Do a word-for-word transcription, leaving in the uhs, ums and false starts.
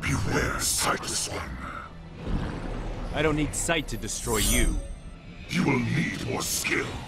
Beware, sightless one. I don't need sight to destroy you. You will need more skill.